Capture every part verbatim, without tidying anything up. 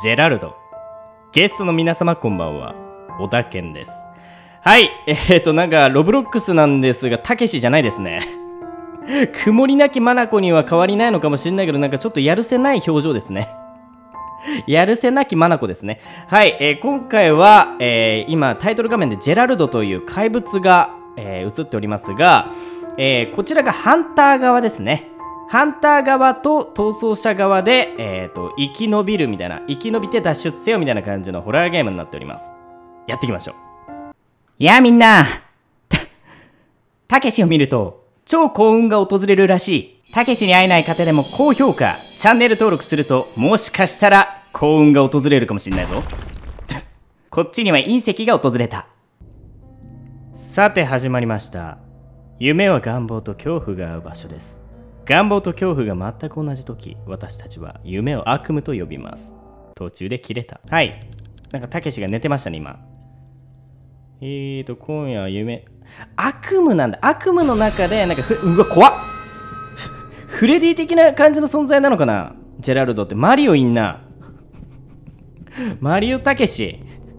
ジェラルド。ゲストの皆様こんばんは、小田健です。はい、えーとなんかロブロックスなんですが、たけしじゃないですね。曇りなき眼には変わりないのかもしれないけど、なんかちょっとやるせない表情ですね。やるせなき眼ですね。はい、えー、今回は、えー、今タイトル画面でジェラルドという怪物が、えー、映っておりますが、えー、こちらがハンター側ですね。ハンター側と逃走者側で、えーと、生き延びるみたいな、生き延びて脱出せよみたいな感じのホラーゲームになっております。やっていきましょう。いやみんな、た、たけしを見ると超幸運が訪れるらしい。たけしに会えない方でも高評価、チャンネル登録すると、もしかしたら幸運が訪れるかもしれないぞ。こっちには隕石が訪れた。さて始まりました。夢は願望と恐怖が合う場所です。願望と恐怖が全く同じ時、私たちは夢を悪夢と呼びます。途中で切れた。はい。なんかたけしが寝てましたね、今。えーと、今夜は夢。悪夢なんだ。悪夢の中で、なんかふ、うわ、怖っフレディ的な感じの存在なのかな、ジェラルドって。マリオいんな。マリオたけし。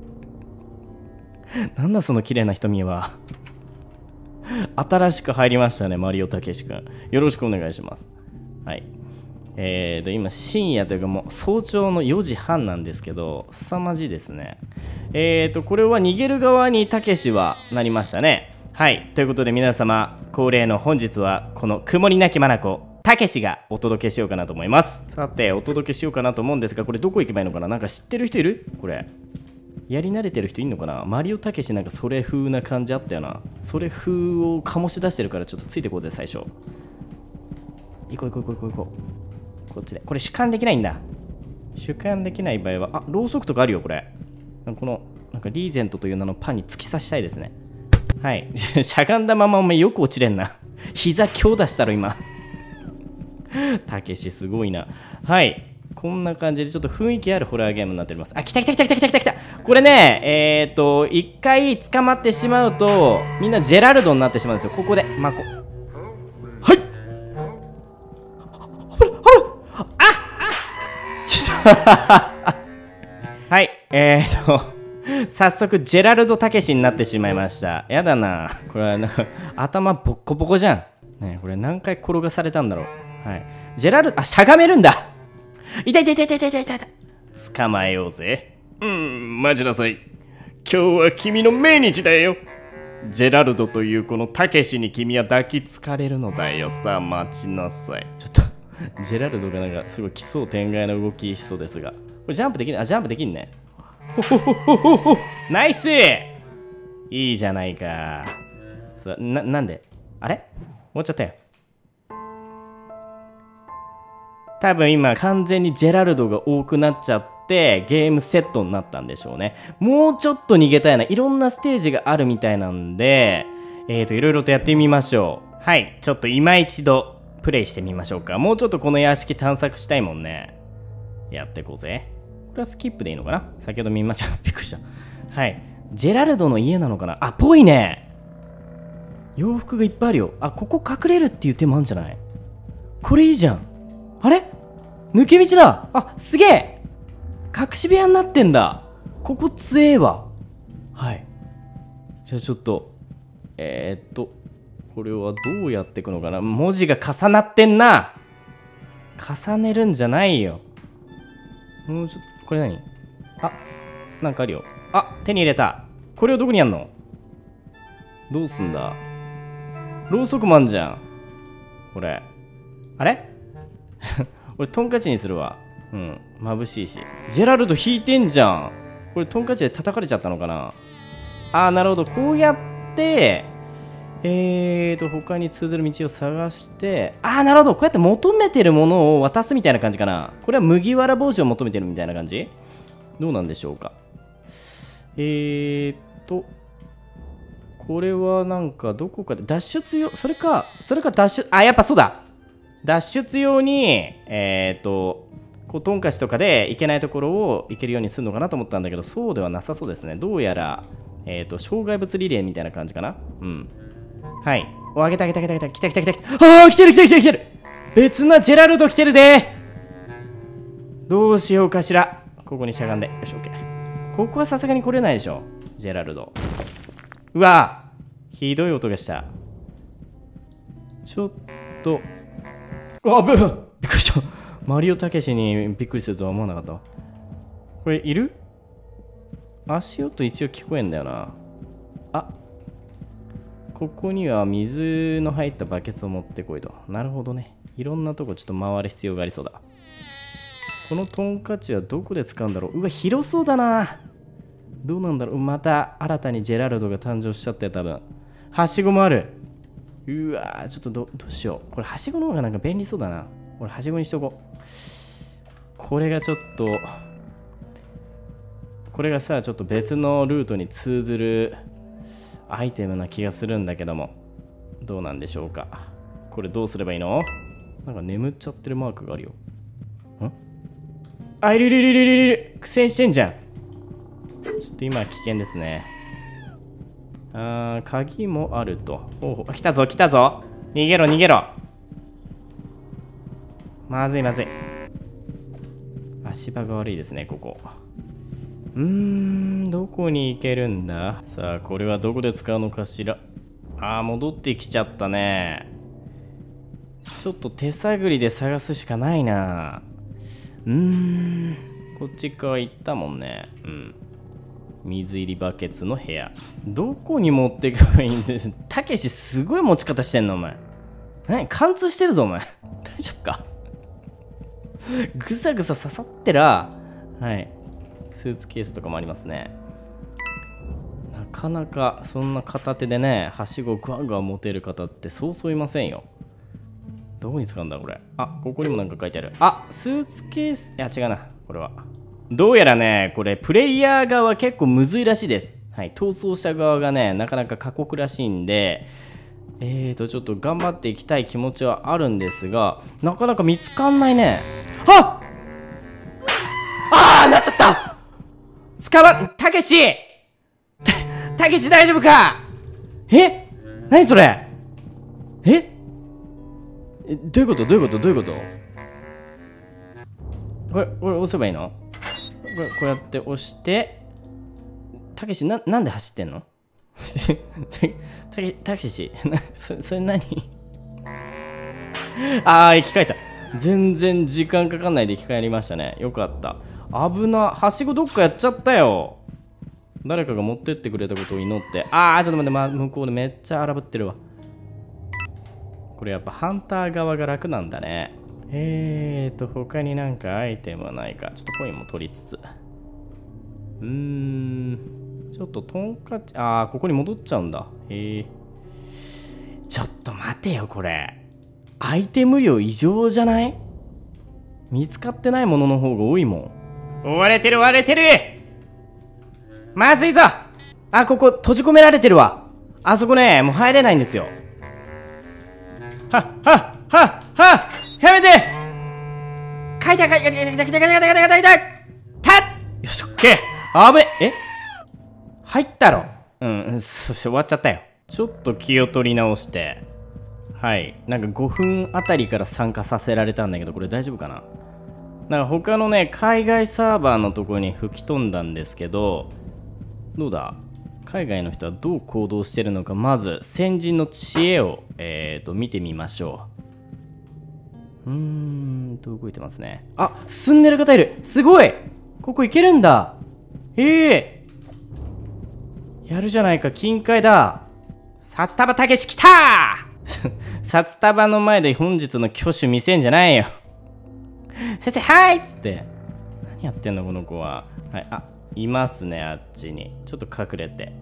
なんだその綺麗な瞳は。新しく入りましたね、マリオたけし君。よろしくお願いします。はい。えーと、今、深夜というかもう早朝のよじはんなんですけど、凄まじいですね。えーと、これは逃げる側にたけしはなりましたね。はい。ということで皆様、恒例の本日は、この曇りなき眼たけしがお届けしようかなと思います。さて、お届けしようかなと思うんですが、これどこ行けばいいのかな。なんか知ってる人いる？これ。やり慣れてる人いんのかな。マリオたけしなんかそれ風な感じあったよな。それ風を醸し出してるからちょっとついてこうぜ、最初。行こう行こう行こう行こう行こう。こっちで。これ主観できないんだ。主観できない場合は、あ、ろうそくとかあるよ、これ。この、なんかリーゼントという名のパンに突き刺したいですね。はい。しゃがんだままお前よく落ちれんな。膝強打したろ、今。たけしすごいな。はい。こんな感じでちょっと雰囲気あるホラーゲームになっております。あ、来た来た来た来た来た来た来た。これね、えーっと、一回捕まってしまうと、みんなジェラルドになってしまうんですよ。ここで、まあ、こはい。ほら、ほら、ああちょっと、はい、えーっと、早速、ジェラルドたけしになってしまいました。やだな。これはなんか、頭ボッコボコじゃん。ね、これ何回転がされたんだろう。はい。ジェラルド、あ、しゃがめるんだ。いたいたいたいたいたいたいたいた。捕まえようぜ。うん、待ちなさい。今日は君の命日だよ。ジェラルドというこのたけしに君は抱きつかれるのだよ。さあ待ちなさい。ちょっとジェラルドがなんかすごい奇想天外な動きしそうですが、これジャンプできる？あ、ジャンプできんね。ほほほほほほ。ナイス。いいじゃないか。さな、なんであれ終わっちゃったよ。多分今完全にジェラルドが多くなっちゃってゲームセットになったんでしょうね。もうちょっと逃げたいな。いろんなステージがあるみたいなんで、えーといろいろとやってみましょう。はい、ちょっと今一度プレイしてみましょうか。もうちょっとこの屋敷探索したいもんね。やっていこうぜ。これはスキップでいいのかな。先ほど見ました。びっくりした。はい、ジェラルドの家なのかな。あ、ぽいね。洋服がいっぱいあるよ。あ、ここ隠れるっていう手もあるんじゃない？これいいじゃん。あれ抜け道だ。あ、すげえ。隠し部屋になってんだ。ここ強えわ。はい。じゃあちょっとえー、っとこれはどうやっていくのかな。文字が重なってんな。重ねるんじゃないよ。もうちょっとこれ何？あ、なんかあるよ。あ、手に入れた。これをどこにやんの？どうすんだ。ろうそくもあんじゃんこれ。あれ俺トンカチにするわ。うん、眩しいし。ジェラルド引いてんじゃん。これトンカチで叩かれちゃったのかな。あー、なるほど。こうやってえーと他に通ずる道を探して、あー、なるほど。こうやって求めてるものを渡すみたいな感じかな。これは麦わら帽子を求めてるみたいな感じ。どうなんでしょうか。えーとこれはなんかどこかで脱出用、それかそれか脱出、あ、やっぱそうだ。脱出用に、えっと、こうトンカチとかで行けないところを行けるようにするのかなと思ったんだけど、そうではなさそうですね。どうやら、えっと、障害物リレーみたいな感じかな。うん。はい。お、あげたあげたあげたあげた。来た来た来た来た。ああ、来てる来てる来てる来てる。別なジェラルド来てるで。どうしようかしら。 ここにしゃがんで。よし、オッケー。ここはさすがに来れないでしょ、ジェラルド。うわひどい音がした。ちょっと、あぶっびっくりした。マリオたけしにびっくりするとは思わなかった。これいる？足音一応聞こえんだよな。あ、ここには水の入ったバケツを持ってこいと。なるほどね。いろんなとこちょっと回る必要がありそうだ。このトンカチはどこで使うんだろう。うわ、広そうだな。どうなんだろう。また新たにジェラルドが誕生しちゃって多分。はしごもある。うわー、ちょっと ど, どうしよう。これはしごの方がなんか便利そうだな。俺はしごにしとこう。これがちょっと、これがさ、ちょっと別のルートに通ずるアイテムな気がするんだけども。どうなんでしょうか。これどうすればいいの？なんか眠っちゃってるマークがあるよ。ん？あ、いるいるいるいるいる。苦戦してんじゃん。ちょっと今は危険ですね。あー、鍵もあると。ほうほう。来たぞ来たぞ。逃げろ逃げろ。まずいまずい。足場が悪いですね、ここ。うーん、どこに行けるんだ。さあ、これはどこで使うのかしら。あー、戻ってきちゃったね。ちょっと手探りで探すしかないな。うーん、こっち側行ったもんね。うん。水入りバケツの部屋。どこに持っていけばいいんです。たけしすごい持ち方してんのお前。何貫通してるぞお前。大丈夫か。ぐさぐさ刺さってら。はい。スーツケースとかもありますね。なかなかそんな片手でね、はしごをガンガン持てる方ってそうそういませんよ。どこに使うんだこれ。あ、ここにもなんか書いてある。あ、スーツケース。いや違うな、これは。どうやらね、これプレイヤー側は結構むずいらしいです。はい、逃走した側がね、なかなか過酷らしいんで、えーと、ちょっと頑張っていきたい気持ちはあるんですが、なかなか見つかんないね。はっあーなっちゃった。捕ま、たけし、たけし大丈夫か。え、何それ。ええ、どういうことどういうことどういうこと。これ、これ押せばいいの。これこうやって押して、たけしな、なんで走ってんの。たけたけしそ, それ何。あー、生き返った。全然時間かかんないで生き返りましたね。よかった。危な。はしごどっかやっちゃったよ。誰かが持ってってくれたことを祈って。あー、ちょっと待って、ま、向こうでめっちゃ荒ぶってるわ。これやっぱハンター側が楽なんだね。えーと、他になんかアイテムはないか。ちょっとコインも取りつつ。うーん。ちょっとトンカチ、あー、ここに戻っちゃうんだ。へえ。ちょっと待てよ、これ。アイテム量異常じゃない？見つかってないものの方が多いもん。追われてる追われてる。まずいぞ。あ、ここ閉じ込められてるわ。あそこね、もう入れないんですよ。はっはっはっはっやめて。書いた書いた書いた書いた書いた書いた書いた書いたたっ。よし、オッケー。あぶね。え入ったろ。うん、そして終わっちゃったよ。ちょっと気を取り直して。はい。なんかごふんあたりから参加させられたんだけど、これ大丈夫かな。なんか他のね、海外サーバーのところに吹き飛んだんですけど、どうだ海外の人はどう行動してるのか、まず先人の知恵を、えーと、見てみましょう。うーんと、動いてますね。あ、進んでる方いる。すごい。ここ行けるんだ。ええー、やるじゃないか、金塊だ。札束たけし来たー札束の前で本日の挙手見せんじゃないよ。先生、はいっつって。何やってんの、この子は。はい、あ、いますね、あっちに。ちょっと隠れて。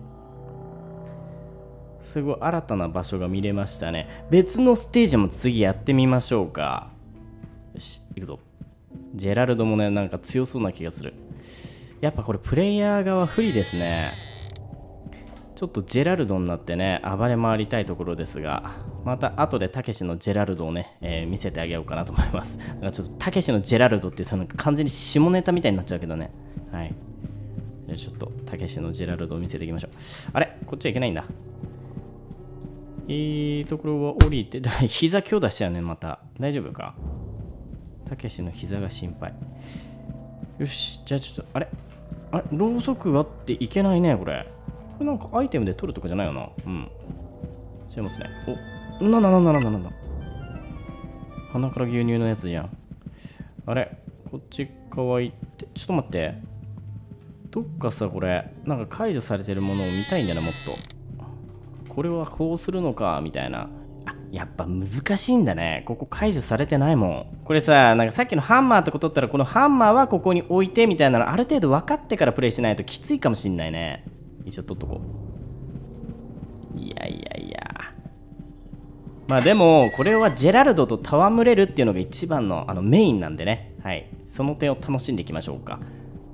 すごい、新たな場所が見れましたね。別のステージも次やってみましょうか。よし、行くぞ。ジェラルドもね、なんか強そうな気がする。やっぱこれ、プレイヤー側不利ですね。ちょっとジェラルドになってね、暴れ回りたいところですが、また後でたけしのジェラルドをね、えー、見せてあげようかなと思います。だからちょっとたけしのジェラルドってなんか完全に下ネタみたいになっちゃうけどね。はい。ちょっとたけしのジェラルドを見せていきましょう。あれこっちはいけないんだ。いいところは降りて、膝強打しちゃうね、また。大丈夫かたけしの膝が心配。 よし、じゃあちょっと、あれあれろうそく割っていけないね、これ。これなんかアイテムで取るとかじゃないよな。うん。違いますね。お、なんだなんだなんだなんだ。鼻から牛乳のやつじゃん。あれこっち側行って、ちょっと待って。どっかさ、これ、なんか解除されてるものを見たいんだよね、もっと。これはこうするのか、みたいな。あ、やっぱ難しいんだね。ここ解除されてないもん。これさ、なんかさっきのハンマーってことだったら、このハンマーはここに置いてみたいなの、ある程度分かってからプレイしないときついかもしんないね。一応取っとこう。いやいやいや。まあでも、これはジェラルドと戯れるっていうのが一番のあのメインなんでね。はい。その点を楽しんでいきましょうか。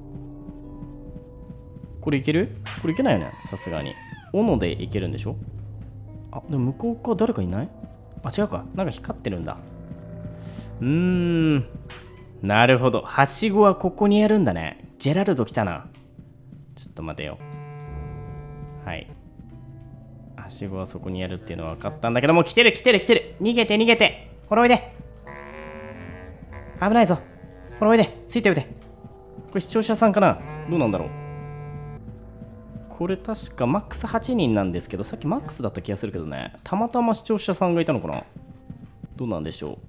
これいける？これいけないよね、さすがに。斧でいけるんでしょ？あ、でも向こう側誰かいない？あ、違うか。なんか光ってるんだ。うーん。なるほど。はしごはここにやるんだね。ジェラルド来たな。ちょっと待てよ。はい。はしごはそこにやるっていうのは分かったんだけども、来てる来てる来てる。逃げて逃げて。ほらおいで。危ないぞ。ほらおいで。ついておいで。これ視聴者さんかな？どうなんだろう。これ確かマックスはちにんなんですけど、さっきマックスだった気がするけどね。たまたま視聴者さんがいたのかな？どうなんでしょ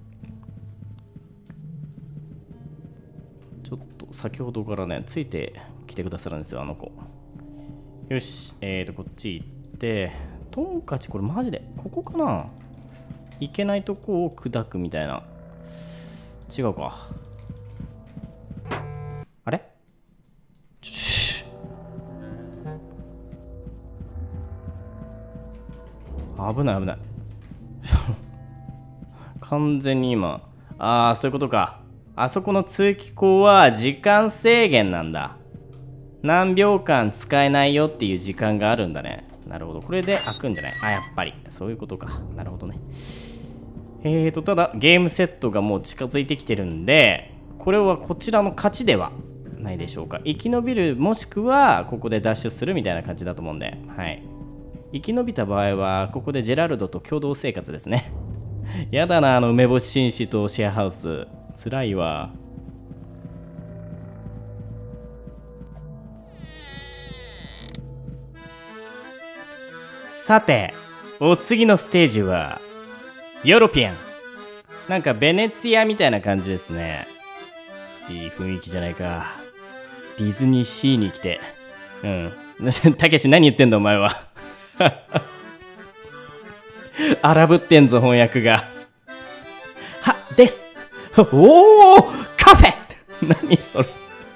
う。ちょっと先ほどからね、ついてきてくださるんですよ、あの子。よし、えーと、こっち行って、トンカチ、これマジで、ここかな？行けないとこを砕くみたいな。違うか。あれ？危ない危ない完全に今、ああそういうことか。あそこの通気口は時間制限なんだ。何秒間使えないよっていう時間があるんだね。なるほど。これで開くんじゃない？あ、やっぱりそういうことか。なるほどね。えーとただゲームセットがもう近づいてきてるんで、これはこちらの勝ちではないでしょうか。生き延びるもしくはここで脱出するみたいな感じだと思うんで、はい。生き延びた場合はここでジェラルドと共同生活ですねやだな、あの梅干し紳士とシェアハウスつらいわ。さてお次のステージはヨーロピアン。なんかベネツィアみたいな感じですね。いい雰囲気じゃないか。ディズニーシーに来て、うんたけし何言ってんだお前は荒ぶってんぞ翻訳が。はです。おおカフェ何それ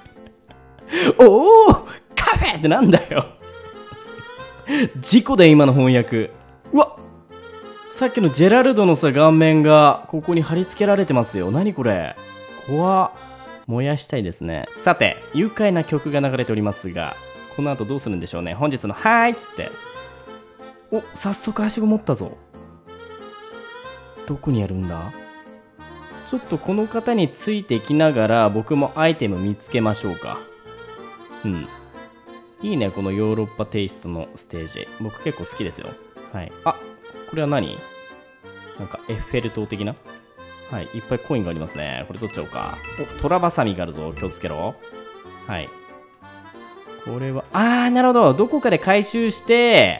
おおカフェってなんだよ事故で今の翻訳。うわさっきのジェラルドのさ顔面がここに貼り付けられてますよ。何これ怖っ。燃やしたいですね。さて愉快な曲が流れておりますが、この後どうするんでしょうね。本日のはーいっつって、お早速はしご持ったぞ。どこにやるんだ。ちょっとこの方についてきながら僕もアイテム見つけましょうか。うんいいね、このヨーロッパテイストのステージ。僕結構好きですよ。はい。あ、これは何？なんかエッフェル塔的な？はい、いっぱいコインがありますね。これ取っちゃおうか。お、トラバサミがあるぞ。気をつけろ。はい。これは、あー、なるほど。どこかで回収して、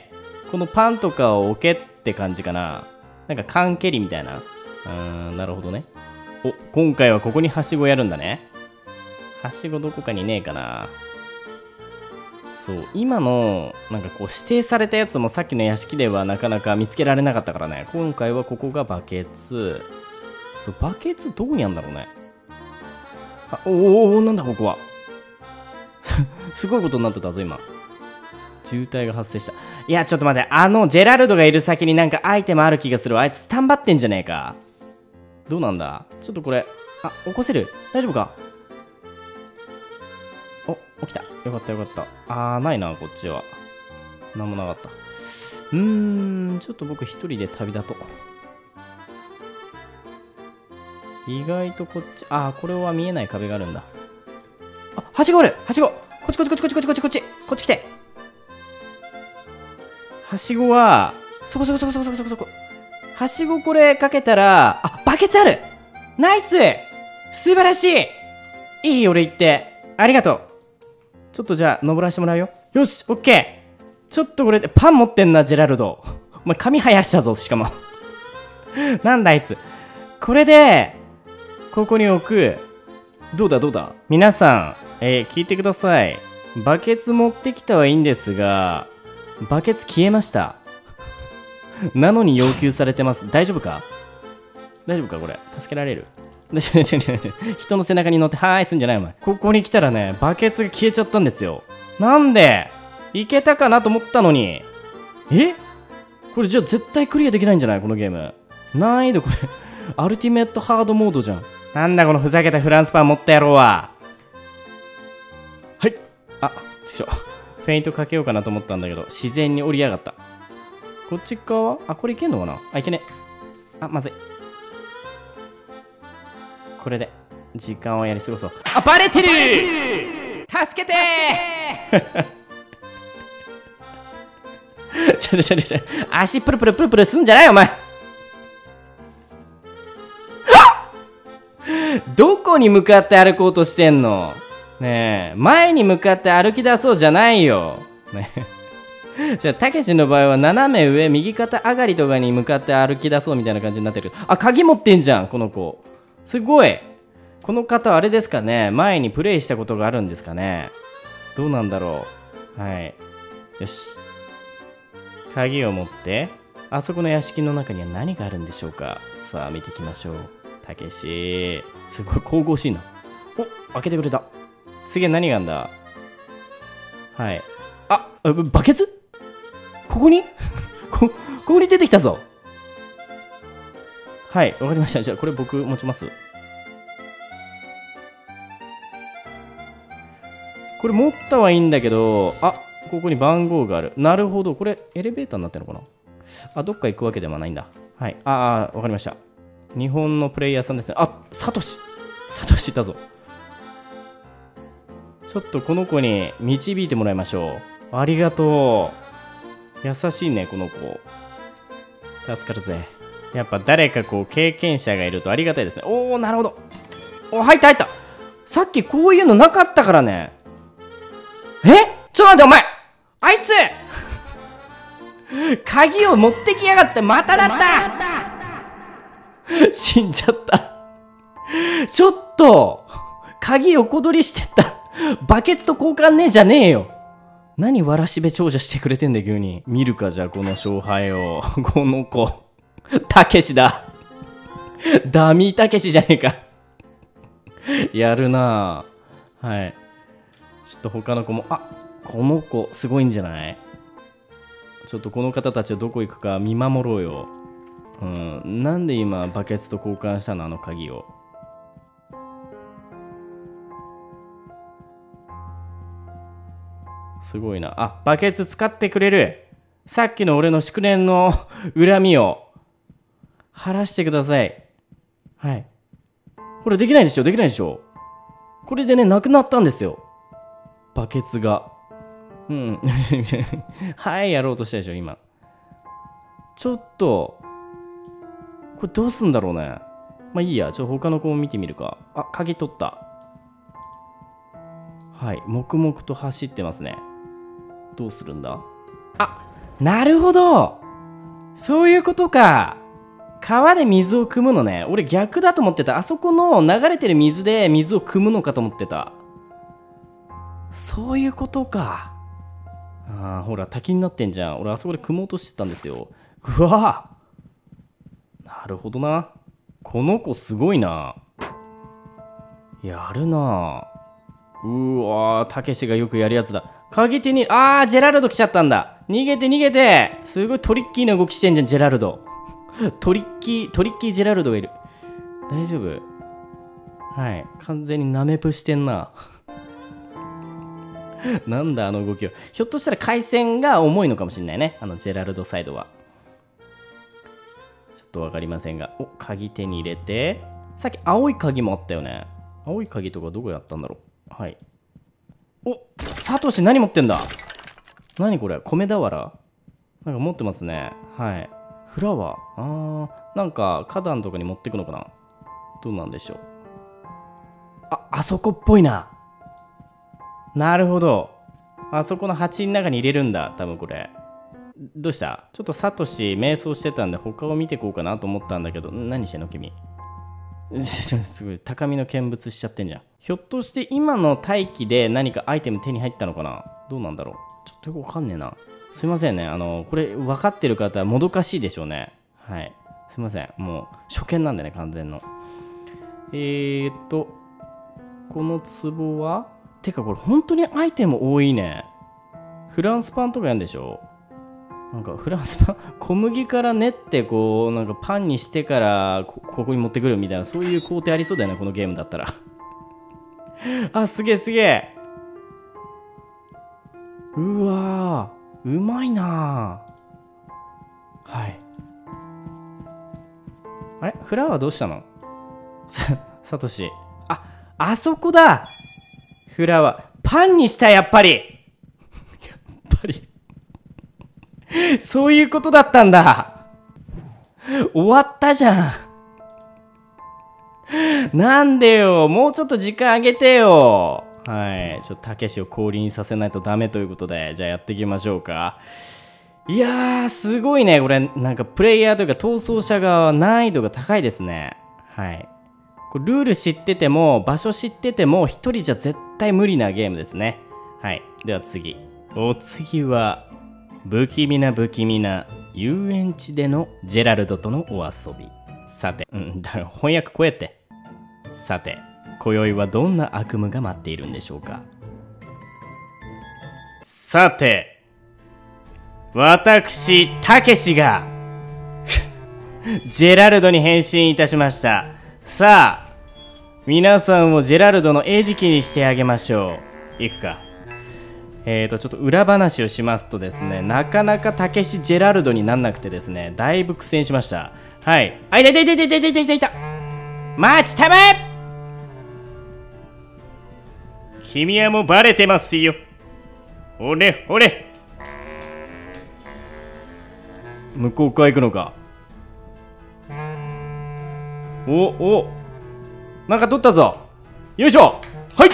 このパンとかを置けって感じかな。なんか缶蹴りみたいな。うーん、なるほどね。お、今回はここにはしごやるんだね。はしごどこかにねえかな。そう、今の、なんかこう指定されたやつもさっきの屋敷ではなかなか見つけられなかったからね。今回はここがバケツ。そう、バケツどこにあるんだろうね。あ、おーおー、なんだここは。すごいことになってたぞ、今。渋滞が発生した。いや、ちょっと待って。あの、ジェラルドがいる先になんかアイテムある気がする。あいつスタンバってんじゃねえか。どうなんだちょっとこれ。あ、起こせる？大丈夫か？お、起きた。よかったよかった。あー、ないな、こっちは。なんもなかった。うーん、ちょっと僕一人で旅立とう。意外とこっち、あー、これは見えない壁があるんだ。あ、はしごある！はしご！こっちこっちこっちこっちこっちこっちこっちこっち来て。はしごは、そこそこそこそこそこそこそこ。はしごこれかけたら、あ、バケツある！ナイス！素晴らしい！いい俺行って。 ありがとう。ちょっとじゃあ登らせてもらうよ。よし、オッケー。ちょっとこれでパン持ってんな、ジェラルド。お前髪生やしたぞ、しかも。なんだあいつ。これでここに置く。どうだどうだ。皆さん、えー、聞いてください。バケツ持ってきたはいいんですが、バケツ消えました。なのに要求されてます。大丈夫か大丈夫かこれ。助けられる人の背中に乗ってはーいすんじゃないお前。ここに来たらね、バケツが消えちゃったんですよ。なんでいけたかなと思ったのに。えこれじゃあ絶対クリアできないんじゃないこのゲーム。難易度これアルティメットハードモードじゃん。なんだこのふざけたフランスパン持った野郎は。はい。あ、ちくしょ。フェイントかけようかなと思ったんだけど、自然に降りやがった。こっち側はあ、これいけんのかなあ、いけね。あ、まずい。これで時間をやり過ごそう。あ、バレてる助けてーちょちょちょちょ、足プルプルプルプルすんじゃないお前どこに向かって歩こうとしてんのねえ、前に向かって歩き出そうじゃないよ。ねえ。じゃあ、たけしの場合は斜め上、右肩上がりとかに向かって歩き出そうみたいな感じになってるけど。あ、鍵持ってんじゃん、この子。すごい。この方、あれですかね。前にプレイしたことがあるんですかね。どうなんだろう。はい。よし。鍵を持って、あそこの屋敷の中には何があるんでしょうか。さあ、見ていきましょう。たけし。すごい神々しいな。お、開けてくれた。次は何があんだ。はい。あ、バケツここにこ、ここに出てきたぞ。はい、わかりました。じゃあ、これ僕持ちます。これ持ったはいいんだけど、あ、ここに番号がある。なるほど。これエレベーターになってるのかな。あ、どっか行くわけではないんだ。はい。ああ、わかりました。日本のプレイヤーさんですね。あ、サトシ。サトシいたぞ。ちょっとこの子に導いてもらいましょう。ありがとう。優しいね、この子。助かるぜ。やっぱ誰かこう経験者がいるとありがたいですね。おお、なるほど。お、入った入った。さっきこういうのなかったからね。えちょっと待って、お前あいつ鍵を持ってきやがって、まただった死んじゃった。ちょっと鍵横取りしてた。バケツと交換ねえじゃねえよ。何わらしべ長者してくれてんだ急に。見るかじゃあこの勝敗を。この子たけしだ。ダミーたけしじゃねえか。やるなぁ。はい。ちょっと他の子も、あ、この子すごいんじゃない？ちょっとこの方たちはどこ行くか見守ろうよ。うん、なんで今バケツと交換したのあの鍵を。すごいな。あ、バケツ使ってくれる。さっきの俺の祝年の恨みを晴らしてください。はい。これできないでしょ、できないでしょ。これでね、なくなったんですよ。バケツが。うん。はい、やろうとしたでしょ、今。ちょっと、これどうすんだろうね。まあいいや、ちょっと他の子も見てみるか。あ、鍵取った。はい、黙々と走ってますね。どうするんだ？あ、なるほど。そういうことか。川で水を汲むのね。俺逆だと思ってた。あそこの流れてる水で水を汲むのかと思ってた。そういうことか。ああ、ほら滝になってんじゃん。俺あそこで汲もうとしてたんですよ。うわぁ。なるほどな。この子すごいな。やるな。うわー、たけしがよくやるやつだ。鍵手に、あー、ジェラルド来ちゃったんだ。逃げて逃げて。すごいトリッキーな動きしてんじゃん、ジェラルド。トリッキー、トリッキージェラルドがいる。大丈夫？はい。完全にナメプしてんな。なんだあの動きは。ひょっとしたら回線が重いのかもしれないね。あのジェラルドサイドは。ちょっとわかりませんが。お、鍵手に入れて。さっき青い鍵もあったよね。青い鍵とかどこやったんだろう。はい。お、サトシ何持ってんだ？何これ？米俵？なんか持ってますね。はい。フラワー？あー、なんか花壇とかに持ってくのかな？どうなんでしょう。あ、あそこっぽいな。 なるほど。あそこの鉢の中に入れるんだ、多分これ。どうした？ちょっとサトシ瞑想してたんで他を見ていこうかなと思ったんだけど、何してんの君？すごい高みの見物しちゃってんじゃん。ひょっとして今の待機で何かアイテム手に入ったのかな？どうなんだろう。ちょっとよくわかんねえな。すいませんね。あのこれ分かってる方はもどかしいでしょうね。はい。すいません。もう初見なんでね、完全の。えーっとこの壺はてかこれ本当にアイテム多いね。フランスパンとかやんでしょ。なんかフランスパン小麦から練ってこうなんかパンにしてから こ, ここに持ってくるみたいな、そういう工程ありそうだよね、このゲームだったら。あ、すげえすげえ。うわー、うまいなー。はい。あれフラワーどうしたの？さサトシ。あ、あそこだ。フラワーパンにした、やっぱり。やっぱりそういうことだったんだ。終わったじゃん。なんでよ、もうちょっと時間あげてよ。はい、ちょっとたけしを降臨させないとダメということで、じゃあやっていきましょうか。いやー、すごいね、これ。なんかプレイヤーというか逃走者側は難易度が高いですね。はい。これルール知ってても、場所知ってても、一人じゃ絶対無理なゲームですね。はい。では次。お次は、不気味な不気味な遊園地でのジェラルドとのお遊び。さて、うん、だから翻訳こうやって。さて、今宵はどんな悪夢が待っているんでしょうか。さて、私、たけしがジェラルドに変身いたしました。さあ、皆さんをジェラルドの餌食にしてあげましょう。いくか。えーと、ちょっと裏話をしますとですね、なかなかたけしジェラルドになんなくてですね、だいぶ苦戦しました。はい。あ、いたいたいたいたいたいたいたいた。待ちたまえ。君はもうバレてますよ。ほれほれ。向こう側行くのか。おお、なんか取ったぞ。よいしょ。はい。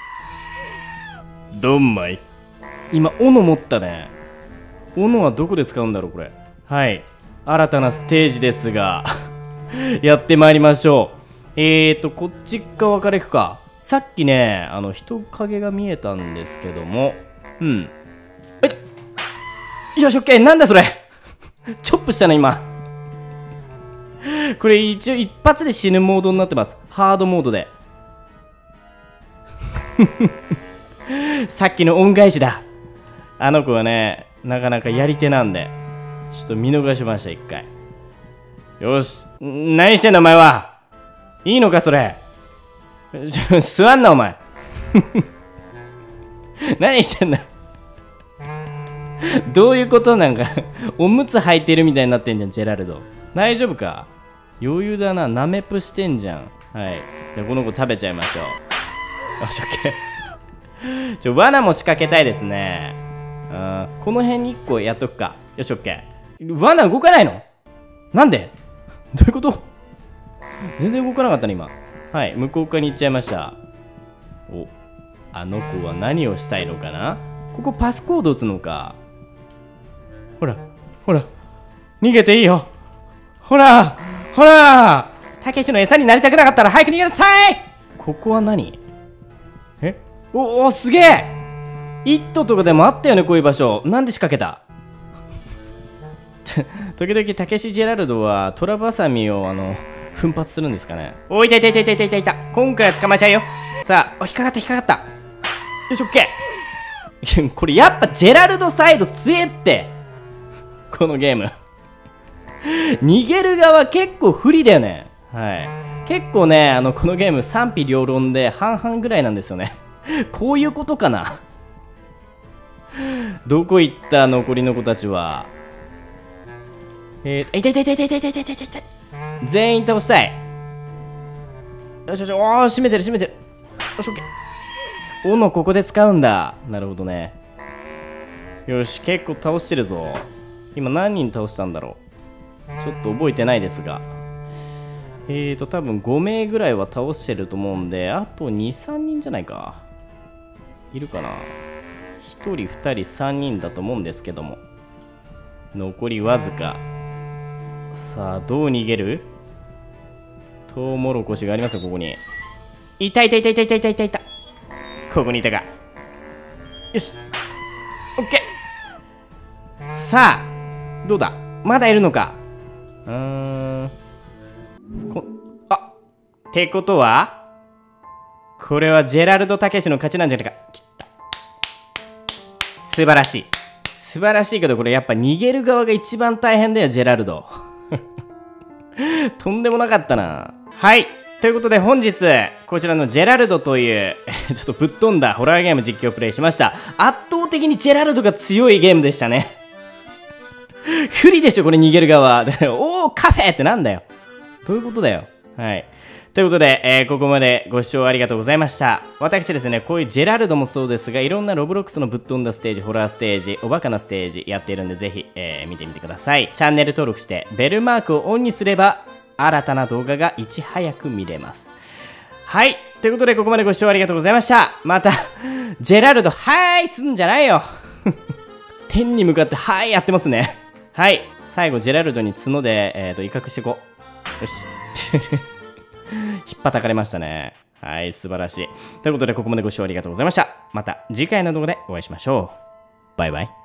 どんまい。今斧持ったね。斧はどこで使うんだろうこれ。はい、新たなステージですがやってまいりましょう。えーとこっち側から行くか。さっきね、あの人影が見えたんですけども、うん、えよし、オッケー。なんだそれチョップしたな今これ一応一発で死ぬモードになってます。ハードモードでさっきの恩返しだ。あの子はね、なかなかやり手なんで、ちょっと見逃しました、一回。よし、何してんだお前は。いいのかそれ。座んなお前何してんだどういうことなんかおむつ履いてるみたいになってんじゃん、ジェラルド。大丈夫か。余裕だな、ナメプしてんじゃん。はい。じゃあこの子食べちゃいましょう。よし、オッケー。ちょ、罠も仕掛けたいですね。あ、この辺にいっこやっとくか。よし、オッケー。罠動かないの？なんで？どういうこと？全然動かなかったね、今。はい、向こう側に行っちゃいました。お、あの子は何をしたいのかな？ここパスコード打つのか。ほら、ほら、逃げていいよ。ほら、ほら、たけしの餌になりたくなかったら早く逃げなさい。ここは何？え？おお、すげえ。イットとかでもあったよね、こういう場所。なんで仕掛けた？時々たけしジェラルドはトラバサミをあの奮発するんですかね。おい、いたいたいたいたいたいた。今回は捕まえちゃうよ。さあ、引っかかった引っかかった。よし、オッケー。これやっぱジェラルドサイド強えってこのゲーム逃げる側結構不利だよね。はい、結構ね、あのこのゲーム賛否両論で半々ぐらいなんですよねこういうことかなどこ行った残りの子たちは。えー、いたいたいたいたいたいたいたいたいた。全員倒したい。よしよし、おー、閉めてる閉めてる。よし、オッケー。斧ここで使うんだ。なるほどね。よし、結構倒してるぞ。今何人倒したんだろう。ちょっと覚えてないですが、えーと多分ご名ぐらいは倒してると思うんで、あとにさんにんじゃないか。 いるかな。ひとりふたりさんにんだと思うんですけども、残りわずか。さあどう逃げる。トウモロコシがありますよ、ここに。いたいたいたいたいたいたいたいた。ここにいたか。よし、オッケー。さあどうだ、まだいるのか。うーん、こあってことはこれはジェラルド・タケシの勝ちなんじゃないか。きった素晴らしい、素晴らしいけど、これやっぱ逃げる側が一番大変だよ、ジェラルド。とんでもなかったな。はい、ということで本日こちらのジェラルドというちょっとぶっ飛んだホラーゲーム実況プレイしました。圧倒的にジェラルドが強いゲームでしたね。不利でしょこれ、逃げる側。おおカフェってなんだよ、どういうことだよ。はい、ということで、えー、ここまでご視聴ありがとうございました。私ですね、こういうジェラルドもそうですが、いろんなロブロックスのぶっ飛んだステージ、ホラーステージ、おバカなステージやっているんで、ぜひ、えー、見てみてください。チャンネル登録してベルマークをオンにすれば新たな動画がいち早く見れます。はい、ということでここまでご視聴ありがとうございました。またジェラルドはーいすんじゃないよ。天に向かってはーいやってますね。はい、最後ジェラルドに角で、えー、と威嚇していこう。よし。引っ叩かれましたね。はい、素晴らしい。ということでここまでご視聴ありがとうございました。また次回の動画でお会いしましょう。バイバイ。